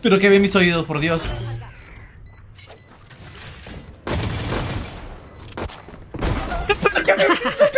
Pero que ven mis oídos, por Dios. ¿Pero qué ven mis oídos?